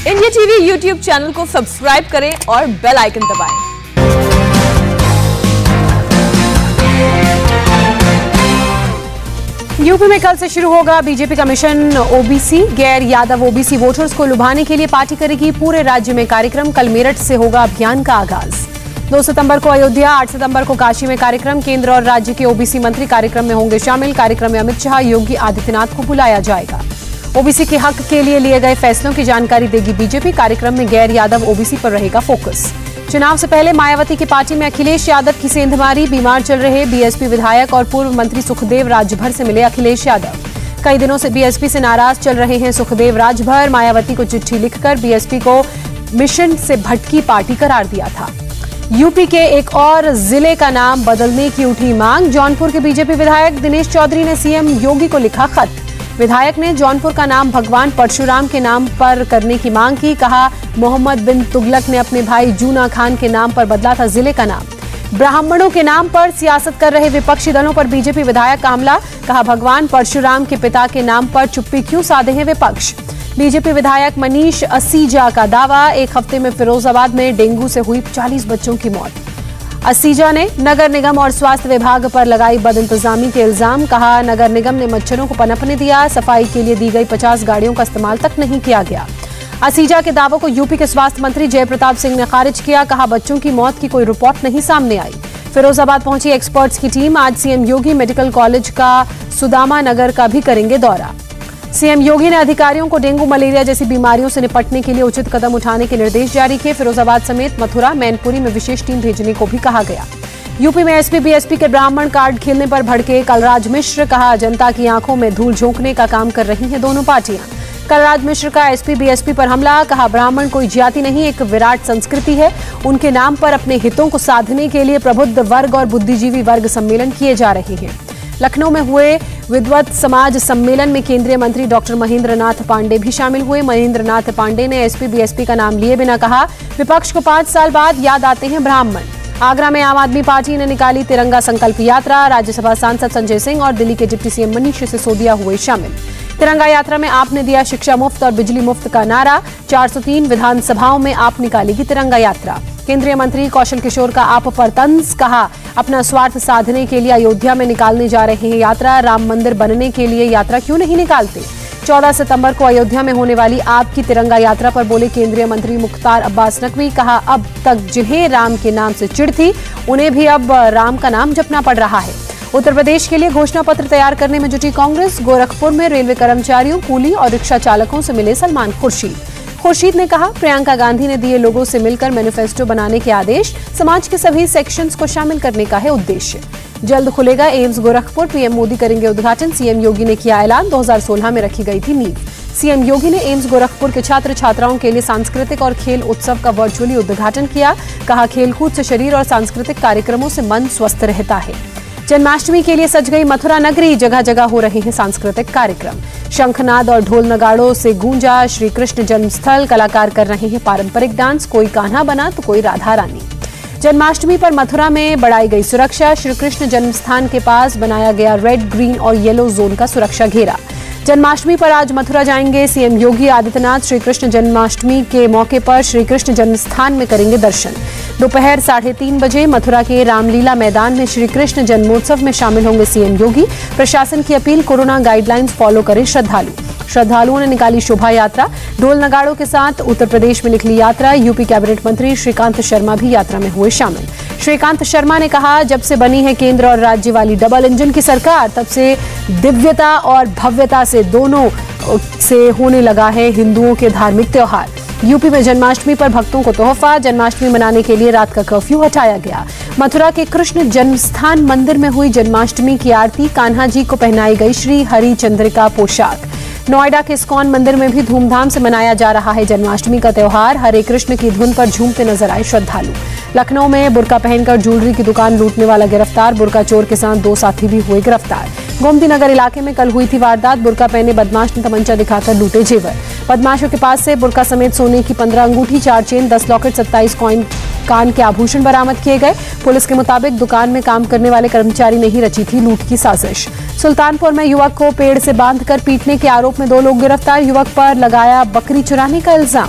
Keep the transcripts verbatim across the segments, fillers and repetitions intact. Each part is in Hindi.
इंडिया टीवी यूट्यूब चैनल को सब्सक्राइब करें और बेल आइकन दबाएं। यूपी में कल से शुरू होगा बीजेपी का मिशन ओबीसी। गैर यादव ओबीसी वोटर्स को लुभाने के लिए पार्टी करेगी पूरे राज्य में कार्यक्रम। कल मेरठ से होगा अभियान का आगाज। दो सितंबर को अयोध्या, आठ सितंबर को काशी में कार्यक्रम। केंद्र और राज्य के ओबीसी मंत्री कार्यक्रम में होंगे शामिल। कार्यक्रम में अमित शाह, योगी आदित्यनाथ को बुलाया जाएगा। ओबीसी के हक के लिए लिए गए फैसलों की जानकारी देगी बीजेपी। कार्यक्रम में गैर यादव ओबीसी पर रहेगा फोकस। चुनाव से पहले मायावती की पार्टी में अखिलेश यादव की सेंधमारी। बीमार चल रहे बीएसपी विधायक और पूर्व मंत्री सुखदेव राजभर से मिले अखिलेश यादव। कई दिनों से बीएसपी से नाराज चल रहे हैं सुखदेव राजभर। मायावती को चिट्ठी लिखकर बीएसपी को मिशन से भटकी पार्टी करार दिया था। यूपी के एक और जिले का नाम बदलने की उठी मांग। जौनपुर के बीजेपी विधायक दिनेश चौधरी ने सीएम योगी को लिखा खत। विधायक ने जौनपुर का नाम भगवान परशुराम के नाम पर करने की मांग की। कहा, मोहम्मद बिन तुगलक ने अपने भाई जूना खान के नाम पर बदला था जिले का नाम। ब्राह्मणों के नाम पर सियासत कर रहे विपक्षी दलों पर बीजेपी विधायक का हमला। कहा, भगवान परशुराम के पिता के नाम पर चुप्पी क्यों साधे हैं विपक्ष। बीजेपी विधायक मनीष असीजा का दावा, एक हफ्ते में फिरोजाबाद में डेंगू से हुई चालीस बच्चों की मौत। असीजा ने नगर निगम और स्वास्थ्य विभाग पर लगाई बदइंतजामी के इल्जाम। कहा, नगर निगम ने मच्छरों को पनपने दिया। सफाई के लिए दी गई पचास गाड़ियों का इस्तेमाल तक नहीं किया गया। असीजा के दावों को यूपी के स्वास्थ्य मंत्री जय प्रताप सिंह ने खारिज किया। कहा, बच्चों की मौत की कोई रिपोर्ट नहीं सामने आई। फिरोजाबाद पहुंची एक्सपर्ट्स की टीम। आज सीएम योगी मेडिकल कॉलेज का सुदामा नगर का भी करेंगे दौरा। सीएम योगी ने अधिकारियों को डेंगू, मलेरिया जैसी बीमारियों से निपटने के लिए उचित कदम उठाने के निर्देश जारी किए। फिरोजाबाद समेत मथुरा, मैनपुरी में विशेष टीम भेजने को भी कहा गया। यूपी में एसपी बीएसपी के ब्राह्मण कार्ड खेलने पर भड़के कलराज मिश्र। कहा, जनता की आंखों में धूल झोंकने का काम कर रही हैं दोनों पार्टियां। कलराज मिश्र का एसपी बीएसपी पर हमला। कहा, ब्राह्मण कोई जाति नहीं, एक विराट संस्कृति है। उनके नाम पर अपने हितों को साधने के लिए प्रबुद्ध वर्ग और बुद्धिजीवी वर्ग सम्मेलन किए जा रहे हैं। लखनऊ में हुए विद्वत समाज सम्मेलन में केंद्रीय मंत्री डॉक्टर महेंद्र नाथ पांडे भी शामिल हुए। महेंद्र नाथ पांडे ने एसपी बीएसपी का नाम लिए बिना कहा, विपक्ष को पांच साल बाद याद आते हैं ब्राह्मण। आगरा में आम आदमी पार्टी ने निकाली तिरंगा संकल्प यात्रा। राज्यसभा सांसद संजय सिंह और दिल्ली के डिप्टी सीएम मनीष सिसोदिया हुए शामिल। तिरंगा यात्रा में आपने दिया शिक्षा मुफ्त और बिजली मुफ्त का नारा। चार सौ तीन विधानसभाओं में आप निकालेगी तिरंगा यात्रा। केंद्रीय मंत्री कौशल किशोर का आप पर तंज। कहा, अपना स्वार्थ साधने के लिए अयोध्या में निकालने जा रहे हैं यात्रा। राम मंदिर बनने के लिए यात्रा क्यों नहीं निकालते। चौदह सितंबर को अयोध्या में होने वाली आपकी तिरंगा यात्रा पर बोले केंद्रीय मंत्री मुख्तार अब्बास नकवी। कहा, अब तक जिन्हें राम के नाम से चिढ़ थी, उन्हें भी अब राम का नाम जपना पड़ रहा है। उत्तर प्रदेश के लिए घोषणा पत्र तैयार करने में जुटी कांग्रेस। गोरखपुर में रेलवे कर्मचारियों, कूली और रिक्शा चालकों से मिले सलमान खुर्शीद। खुर्शीद ने कहा, प्रियंका गांधी ने दिए लोगों से मिलकर मैनिफेस्टो बनाने के आदेश। समाज के सभी सेक्शंस को शामिल करने का है उद्देश्य। जल्द खुलेगा एम्स गोरखपुर, पीएम मोदी करेंगे उद्घाटन। सीएम योगी ने किया ऐलान, दो हज़ार सोलह में रखी गई थी नींव। सीएम योगी ने एम्स गोरखपुर के छात्र छात्राओं के लिए सांस्कृतिक और खेल उत्सव का वर्चुअली उद्घाटन किया। कहा, खेलकूद से शरीर और सांस्कृतिक कार्यक्रमों से मन स्वस्थ रहता है। जन्माष्टमी के लिए सज गई मथुरा नगरी। जगह जगह हो रहे हैं सांस्कृतिक कार्यक्रम। शंखनाद और ढोल नगाड़ों से गूंजा श्री कृष्ण जन्मस्थल। कलाकार कर रहे हैं पारंपरिक डांस। कोई कान्हा बना तो कोई राधा रानी। जन्माष्टमी पर मथुरा में बढ़ाई गई सुरक्षा। श्री कृष्ण जन्मस्थान के पास बनाया गया रेड, ग्रीन और येलो जोन का सुरक्षा घेरा। जन्माष्टमी पर आज मथुरा जाएंगे सीएम योगी आदित्यनाथ। श्री कृष्ण जन्माष्टमी के मौके पर श्री कृष्ण जन्मस्थान में करेंगे दर्शन। दोपहर साढ़े तीन बजे मथुरा के रामलीला मैदान में श्री कृष्ण जन्मोत्सव में शामिल होंगे सीएम योगी। प्रशासन की अपील, कोरोना गाइडलाइंस फॉलो करें श्रद्धालु। श्रद्धालुओं ने निकाली शोभा यात्रा। ढोल नगाड़ों के साथ उत्तर प्रदेश में निकली यात्रा। यूपी कैबिनेट मंत्री श्रीकांत शर्मा भी यात्रा में हुए शामिल। श्रीकांत शर्मा ने कहा, जब से बनी है केंद्र और राज्य वाली डबल इंजन की सरकार, तब से दिव्यता और भव्यता से दोनों से होने लगा है हिंदुओं के धार्मिक त्योहार। यूपी में जन्माष्टमी पर भक्तों को तोहफा। जन्माष्टमी मनाने के लिए रात का कर्फ्यू हटाया गया। मथुरा के कृष्ण जन्मस्थान मंदिर में हुई जन्माष्टमी की आरती। कान्हा जी को पहनाई गई श्री हरि चंद्रिका पोशाक। नोएडा के इस्कॉन मंदिर में भी धूमधाम से मनाया जा रहा है जन्माष्टमी का त्योहार। हरे कृष्ण की धुन पर झूमते नजर आए श्रद्धालु। लखनऊ में बुर्का पहनकर ज्वेलरी की दुकान लूटने वाला गिरफ्तार। बुर्का चोर के साथ दो साथी भी हुए गिरफ्तार। गोमती नगर इलाके में कल हुई थी वारदात। बुर्का पहने बदमाश ने तमंचा दिखाकर लूटे जेवर। बदमाशों के पास से बुर्का समेत सोने की पंद्रह अंगूठी, चार चेन, दस लॉकेट, सत्ताईस कॉइन कान के आभूषण बरामद किए गए। पुलिस के मुताबिक दुकान में काम करने वाले कर्मचारी ने ही रची थी लूट की साजिश। सुल्तानपुर में युवक को पेड़ से बांधकर पीटने के आरोप में दो लोग गिरफ्तार। युवक पर लगाया बकरी चुराने का इल्जाम।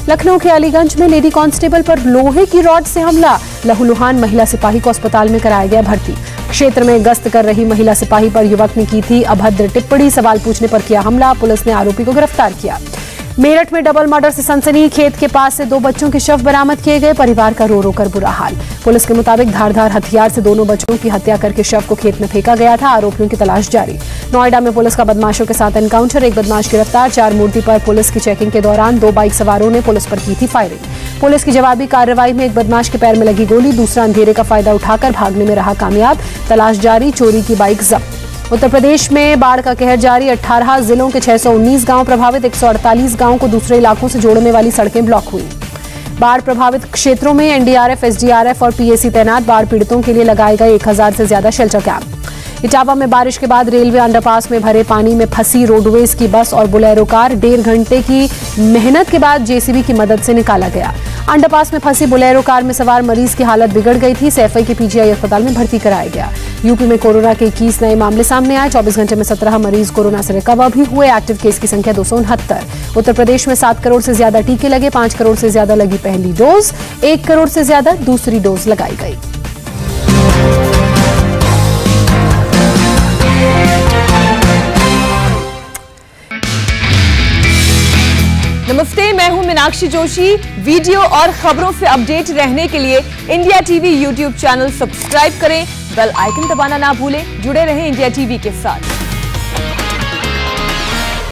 लखनऊ के अलीगंज में लेडी कांस्टेबल पर लोहे की रॉड से हमला, लहूलुहान महिला सिपाही को अस्पताल में कराया गया भर्ती। क्षेत्र में गश्त कर रही महिला सिपाही पर युवक ने की थी अभद्र टिप्पणी, सवाल पूछने पर किया हमला, पुलिस ने आरोपी को गिरफ्तार किया। मेरठ में डबल मर्डर से सनसनी, खेत के पास से दो बच्चों के शव बरामद किए गए, परिवार का रो रो कर बुरा हाल। पुलिस के मुताबिक धारदार हथियार से दोनों बच्चों की हत्या करके शव को खेत में फेंका गया था, आरोपियों की तलाश जारी। नोएडा में पुलिस का बदमाशों के साथ एनकाउंटर, एक बदमाश गिरफ्तार, चार मूर्ति पर पुलिस की चेकिंग के दौरान दो बाइक सवारों ने पुलिस पर की थी फायरिंग। पुलिस की जवाबी कार्रवाई में एक बदमाश के पैर में लगी गोली, दूसरा अंधेरे का फायदा उठाकर भागने में रहा कामयाब, तलाश जारी, चोरी की बाइक जब्त। उत्तर प्रदेश में बाढ़ का कहर जारी, अठारह जिलों के छह सौ उन्नीस गांव प्रभावित, एक सौ अड़तालीस गांवों को दूसरे इलाकों से जोड़ने वाली सड़कें ब्लॉक हुई। बाढ़ प्रभावित क्षेत्रों में एनडीआरएफ, एसडीआरएफ और पीएसी तैनात, बाढ़ पीड़ितों के लिए लगाए गए एक हजार से ज्यादा शेल्टर कैंप। इटावा में बारिश के बाद रेलवे अंडरपास में भरे पानी में फंसी रोडवेज की बस और बोलेरो कार, डेढ़ घंटे की मेहनत के बाद जेसीबी की मदद से निकाला गया। अंडरपास में फंसी बोलेरो कार में सवार मरीज की हालत बिगड़ गई थी, सैफई के पीजीआई अस्पताल में भर्ती कराया गया। यूपी में कोरोना के इक्कीस नए मामले सामने आए, चौबीस घंटे में सत्रह मरीज कोरोना से रिकवर भी हुए, एक्टिव केस की संख्या दो सौ उनहत्तर। उत्तर प्रदेश में सात करोड़ से ज्यादा टीके लगे, पांच करोड़ से ज्यादा लगी पहली डोज, एक करोड़ से ज्यादा दूसरी डोज लगाई गई। नमस्ते, मैं हूं मीनाक्षी जोशी। वीडियो और खबरों से अपडेट रहने के लिए India TV YouTube channel subscribe करें, बेल आइकन दबाना ना भूलें। जुड़े रहें इंडिया टीवी के साथ।